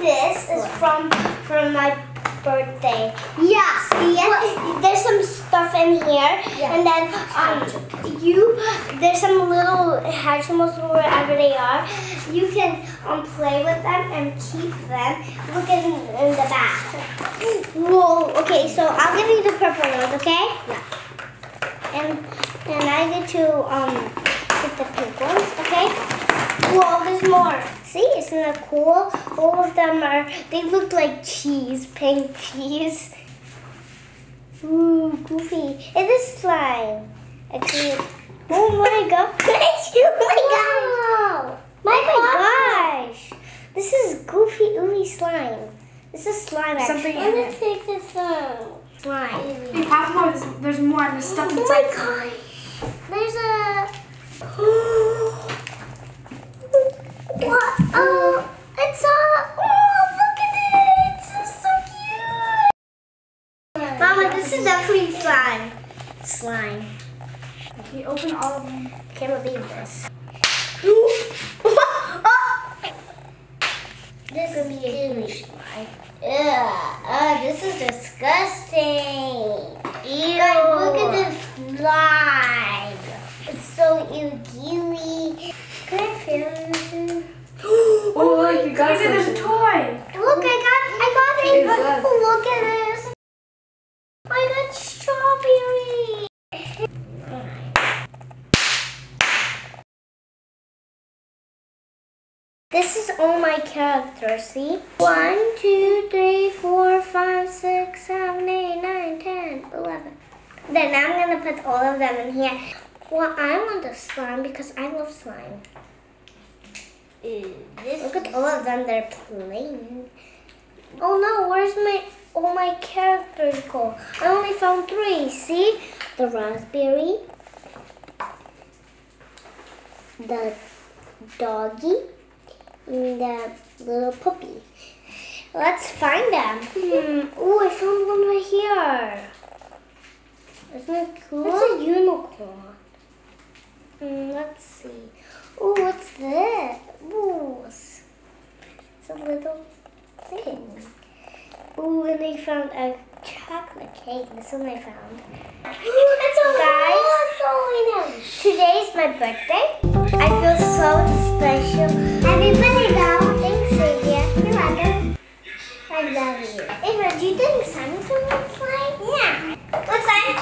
this is from my birthday. Yeah. See it? There's some stuff in here, and then there's some little Hatchimals wherever they are. You can play with them and keep them. Look in the back. Whoa. Okay, so I'll give you the purple ones, okay? Yeah. And I get to get the pink ones, okay? Whoa, there's more. See, isn't that cool? All of them they look like cheese, pink cheese. Ooh, Goofy. It is slime. Actually, oh my gosh. Oh my gosh. This is Goofy Ooey slime. This is slime actually. Something I'm going to take this slime. Hey, Papa, there's more. There's stuff inside. Oh my gosh. There's a... What? It's a... Oh, look at it! It's so cute! Mama, this is definitely slime. Slime. Okay, open all of them. I can't believe this. This is gooey slime. This is disgusting. Ew. Guys, look at this slime. It's so gooey. Can I feel it? Oh, look, you got it. There's a toy. Look, I got it. Look at this. I got strawberry. This is all my characters, see? 1, 2, 3, 4, 5, 6, 7, 8, 9, 10, 11. Then I'm gonna put all of them in here. Well, I want the slime because I love slime. Look at all of them, they're playing. Oh no, where's all my characters go? I only found 3, see? The raspberry, the doggy, and the little puppy. Let's find them. Oh, I found one right here. Isn't it cool? It's a unicorn. Let's see. Oh, what's this? Ooh, it's a little thing. Ooh, and I found a chocolate cake. This one I found. Guys, today's my birthday. I feel so special. Happy birthday, Belle. Thanks, Sylvia. You're welcome. I love you. Ava, do you think Simon's going to slide? Yeah. What side?